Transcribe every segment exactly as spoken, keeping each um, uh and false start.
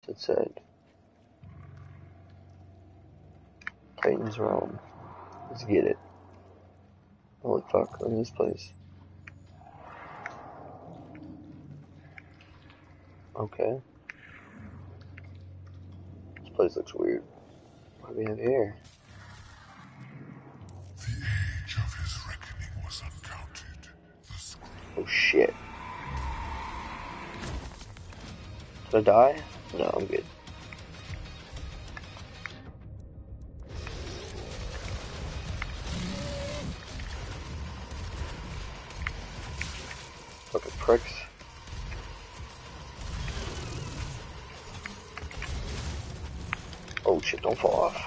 it said. Titan's Realm. Let's get it. Holy fuck, look at this place. Okay. This place looks weird. What do we have here? The age of his reckoning was uncounted. Oh shit. Did I die? No, I'm good. Fucking pricks. Oh shit, don't fall off.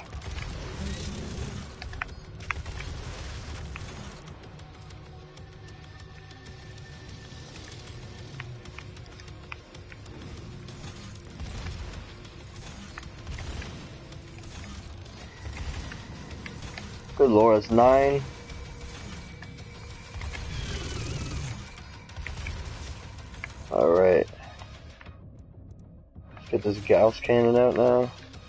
Good lord, that's nine. Alright. Let's get this Gauss cannon out now.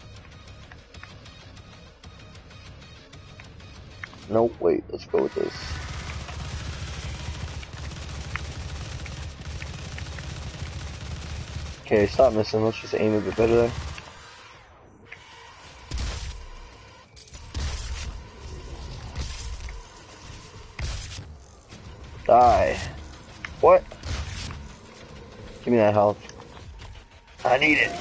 Nope, wait, let's go with this. Okay, stop missing, let's just aim a bit better there. Die. What? Give me that health. I need it.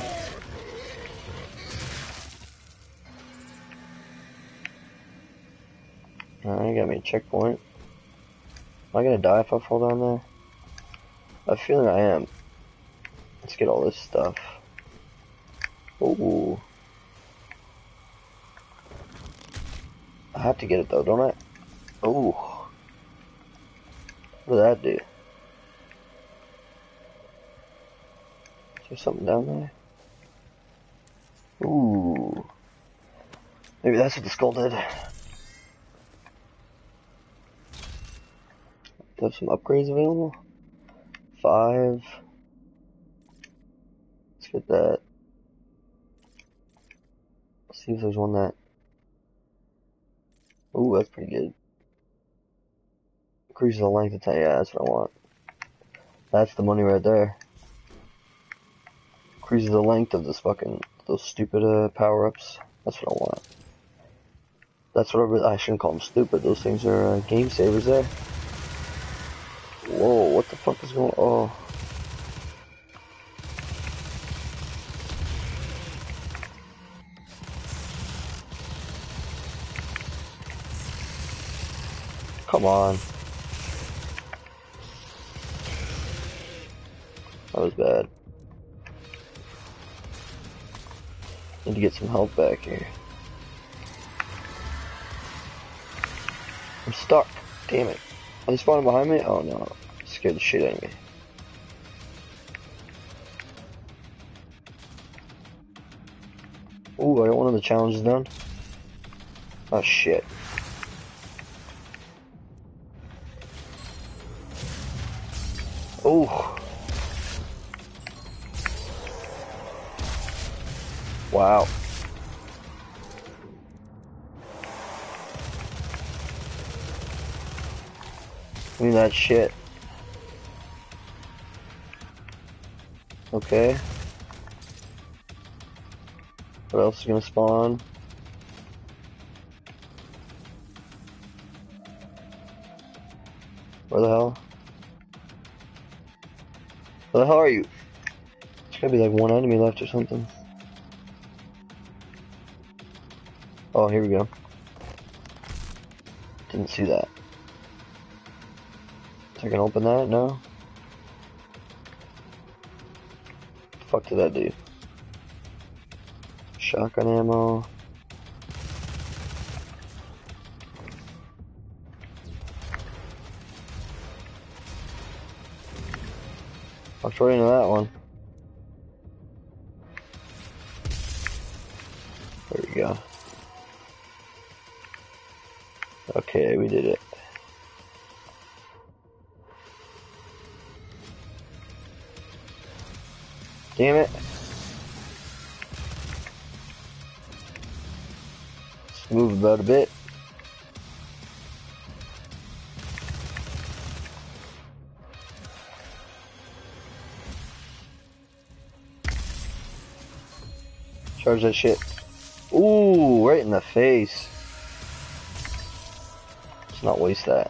Alright, got me a checkpoint. Am I gonna die if I fall down there? I have a feeling I am. Let's get all this stuff. Ooh. I have to get it though, don't I? Ooh. What did that do? Is there something down there? Ooh. Maybe that's what the skull did. Do I have some upgrades available? Five. Let's get that. Let's see if there's one that... Ooh, that's pretty good. Increases the length of time. Yeah, that's what I want. That's the money right there. Increases the length of this fucking... Those stupid uh, power-ups. That's what I want. That's what I really... I shouldn't call them stupid. Those things are uh, game savers there. Whoa, what the fuck is going on? Oh. Come on. That was bad. Need to get some health back here. I'm stuck. Damn it. Are they spawning behind me? Oh no. Scared the shit out of me. Ooh, I got one of the challenges done. Oh shit. Ooh. Wow. I mean that shit. Okay. What else is gonna spawn? Where the hell? Where the hell are you? There's gotta be like one enemy left or something. Oh, here we go. Didn't see that. Is I gonna open that? No? What the fuck did that do? Shotgun ammo. Walked right into that one. There we go. Okay, we did it. Damn it. Move about a bit. Charge that shit. Ooh, right in the face. Let's not waste that.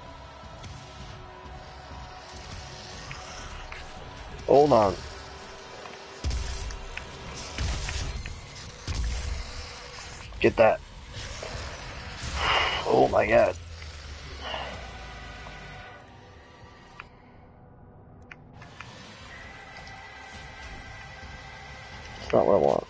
Hold on. Get that. Oh my god. It's not what I want.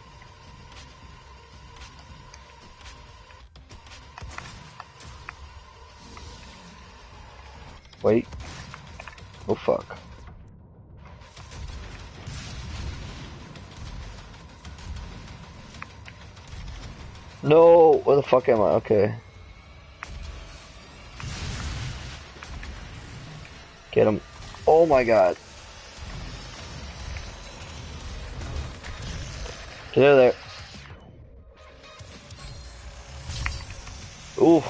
Wait. Oh fuck. No! Where the fuck am I? Okay. Get him. Oh my god. Get out of there. Ooh.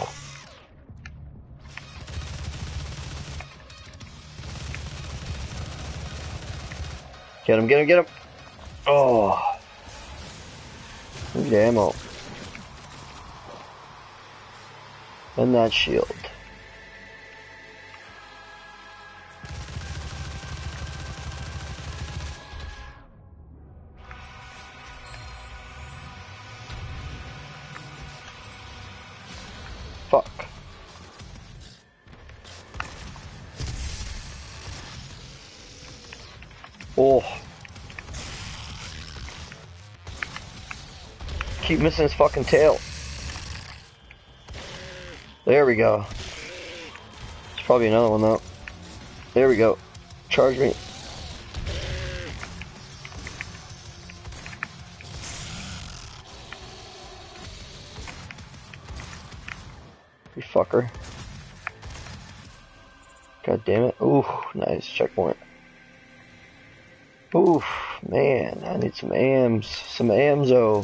Get him, get him, get him. Oh. Need ammo. And that shield. Fuck. Oh. Keep missing his fucking tail. There we go. There's probably another one though. There we go. Charge me. You fucker. God damn it. Ooh, nice checkpoint. Oof, man, I need some A Ms. Some Amzo.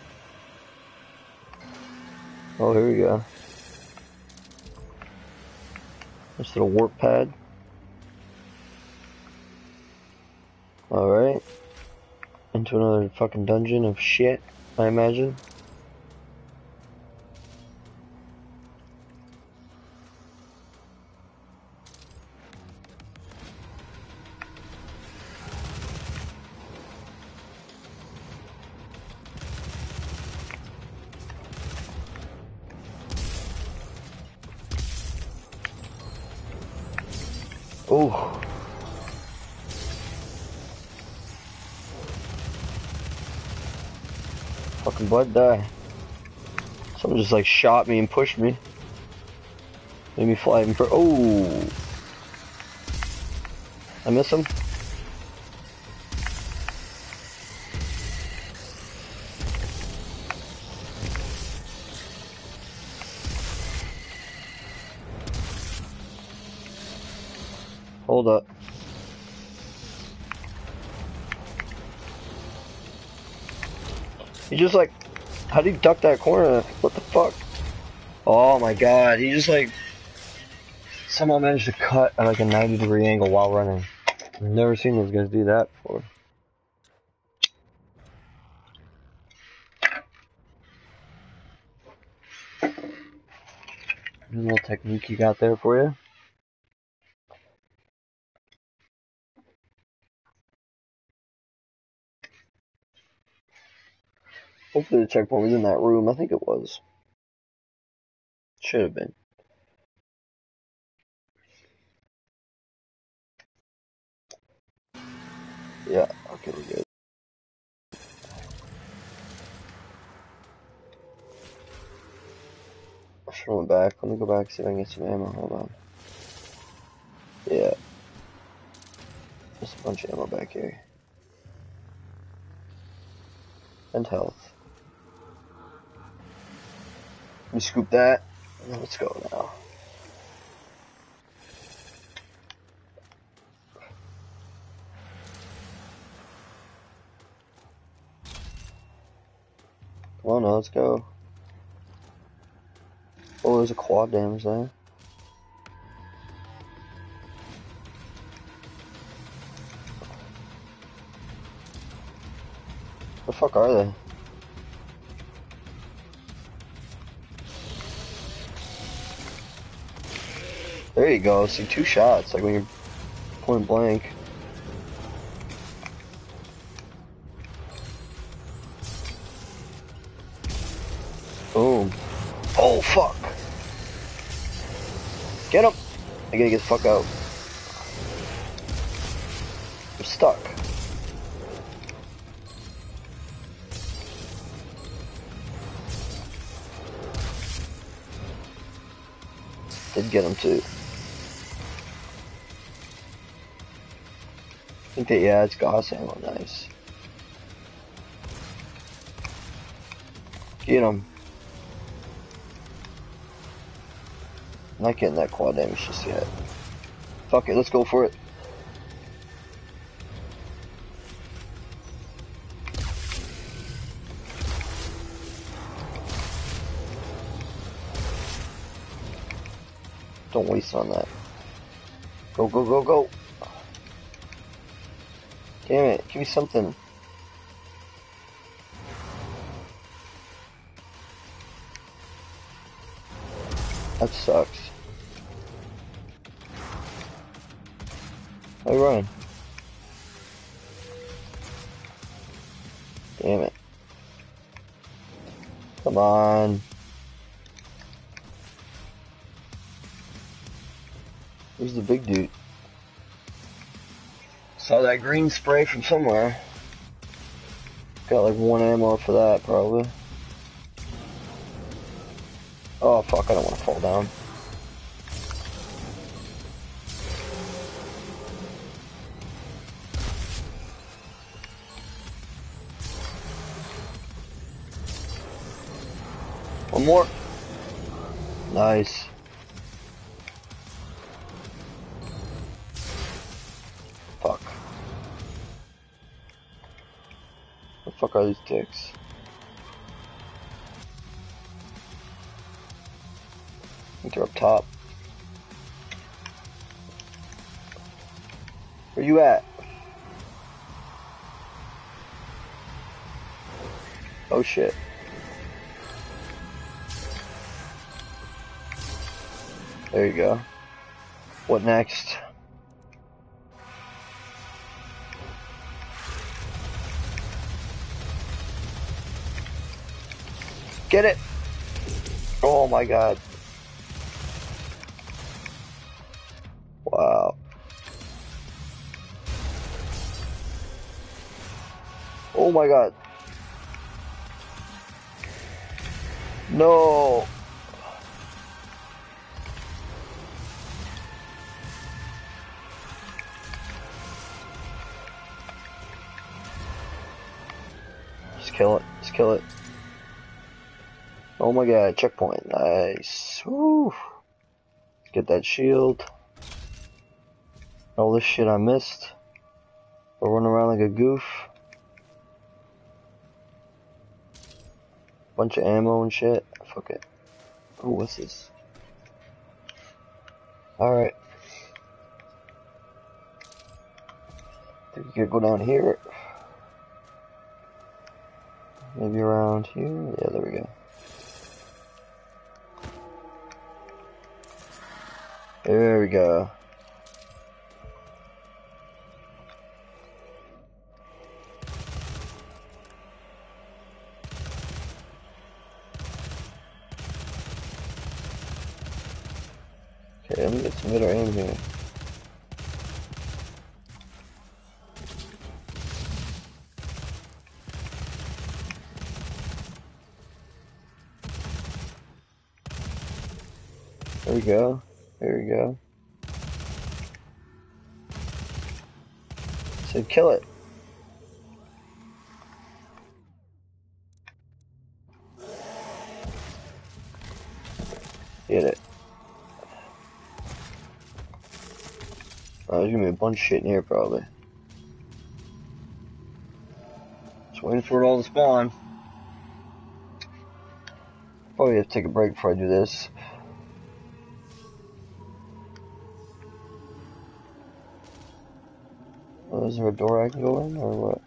Oh, here we go. This little warp pad. Alright. Into another fucking dungeon of shit, I imagine. Oh. Fucking blood die. Someone just like shot me and pushed me. Made me fly even further. Oh. I miss him. Hold up. He just like, how did he duck that corner? What the fuck? Oh my god, he just like, somehow managed to cut at like a ninety degree angle while running. I've never seen those guys do that before. There's a little technique you got there for you. Hopefully the checkpoint was in that room. I think it was. Should have been. Yeah, okay, we're good. I should have went back. Let me go back and see if I can get some ammo. Hold on. Yeah. There's a bunch of ammo back here. And health. Let me scoop that. Let's go now. Come on now, let's go. Oh, there's a quad damage there. The fuck are they? There you go. See, two shots. Like when you're point blank. Boom. Oh, fuck. Get him. I gotta get the fuck out. I'm stuck. Did get him too. I think that, yeah, it's Gauss ammo. Nice. Get him. Not getting that quad damage just yet. Fuck it, let's go for it. Don't waste on that. Go, go, go, go. Damn it, give me something. That sucks. How you running? Damn it. Come on. Where's the big dude? Saw that green spray from somewhere. Got like one ammo for that, probably. Oh fuck, I don't want to fall down. One more. Nice. Fuck. What the fuck are these dicks? I think they're up top. Where you at? Oh shit. There you go. What next? Get it! Oh my god. Wow. Oh my god. No. Just kill it. Just kill it. Oh my god, checkpoint. Nice. Woo. Get that shield. All this shit I missed. I'll run around like a goof. Bunch of ammo and shit. Fuck it. Oh, what's this? Alright. Think we could go down here. Maybe around here. Yeah, there we go. There we go. Okay, let me get some better aim here. There we go. There we go. So kill it. Get it. Oh, there's gonna be a bunch of shit in here probably. Just waiting for it all to spawn. Probably have to take a break before I do this. Oh, is there a door I can go in, or what?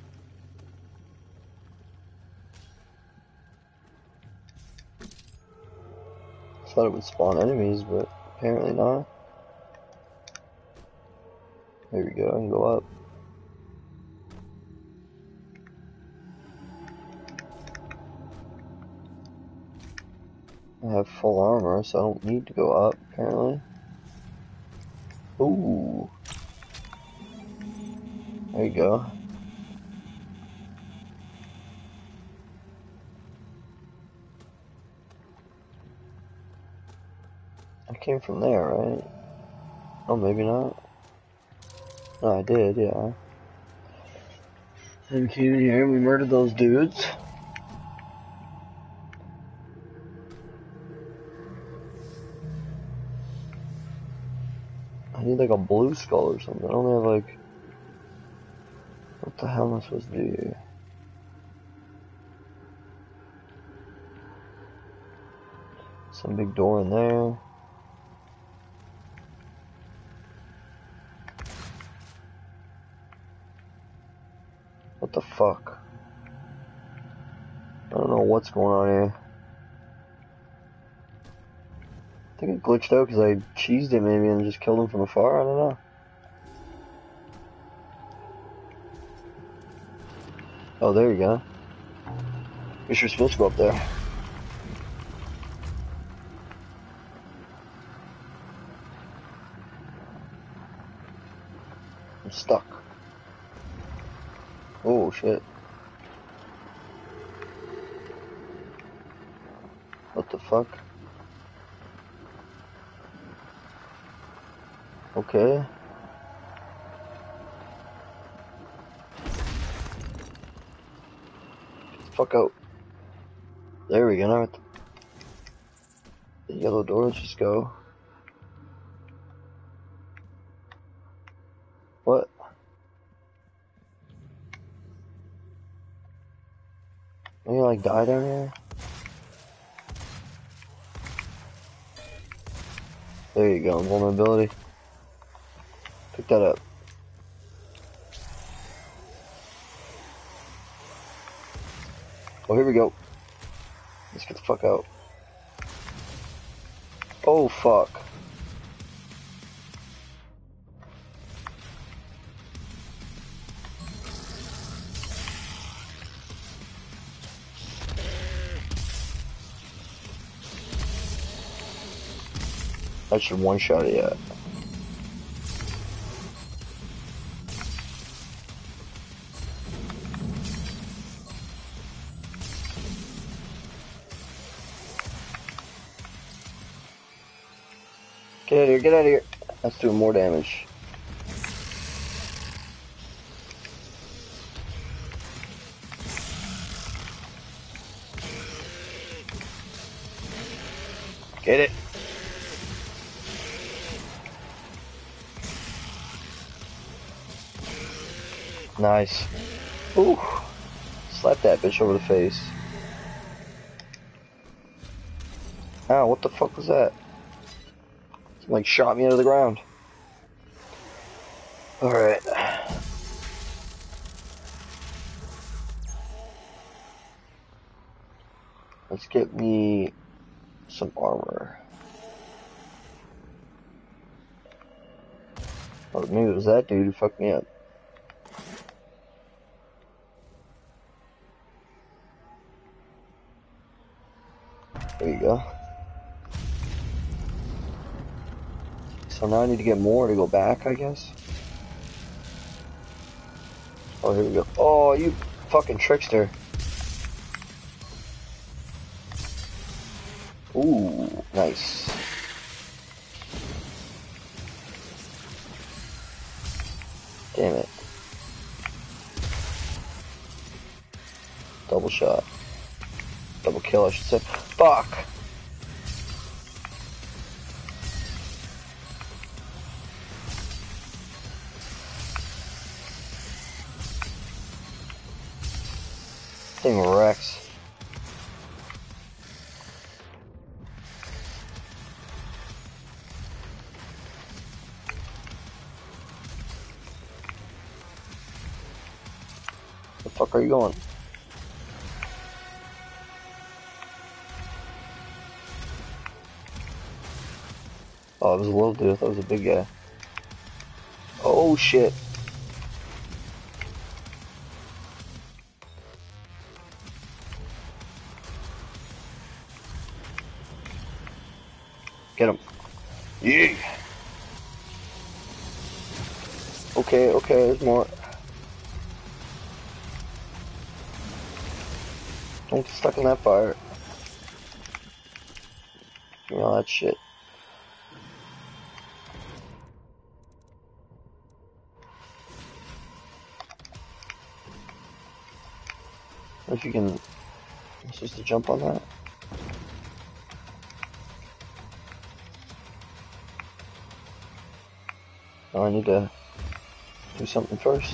I thought it would spawn enemies, but apparently not. There we go, I can go up. I have full armor, so I don't need to go up, apparently. Ooh. There you go. I came from there, right? Oh, maybe not. No, I did, yeah. And we came in here and we murdered those dudes. I need like a blue skull or something. I only have like... What the hell am I supposed to do here? Some big door in there. What the fuck? I don't know what's going on here. I think it glitched out because I cheesed it maybe and just killed him from afar. I don't know. Oh, there you go. Guess you're supposed to go up there. I'm stuck. Oh, shit. What the fuck? Okay. Get the fuck out. There we go. Now at the yellow door, let's just go. What? Are you like die down here? There you go, vulnerability. Pick that up. Oh, here we go. Let's get the fuck out. Oh, fuck. I should one-shot it yet. Get out of here, get out of here. That's doing more damage. Get it. Nice. Ooh. Slap that bitch over the face. Ow, what the fuck was that? Something like shot me out of the ground. Alright. Let's get me some armor. Oh, maybe it was that dude who fucked me up. There you go. So now I need to get more to go back, I guess. Oh, here we go. Oh, you fucking trickster. Ooh, nice. Damn it. Double shot. Double kill, I should say. Fuck! Thing wrecks. fuck are you going? Oh, it was a little dude. I thought it was a big guy. Oh, shit. Get him. Yeah. Okay, okay, there's more. Don't get stuck in that fire. You know that shit. If you can, supposed to jump on that. Oh, I need to do something first.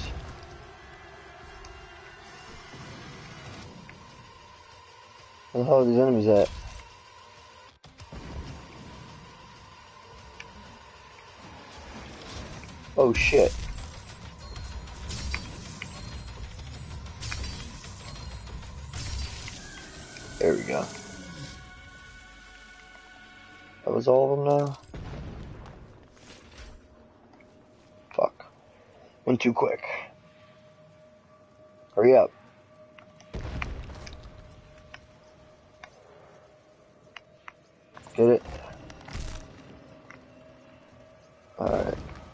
Where the hell are these enemies at? Oh shit. There we go. That was all of them now? Fuck. Went too quick. Hurry up. Get it? Alright.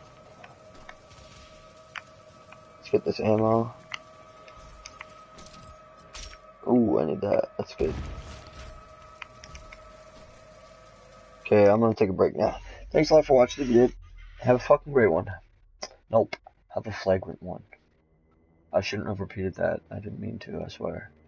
Let's get this ammo. Ooh, I need that. That's good. Okay, I'm gonna take a break now. Thanks a lot for watching. If you did, have a fucking great one. Nope. Have a flagrant one. I shouldn't have repeated that. I didn't mean to, I swear.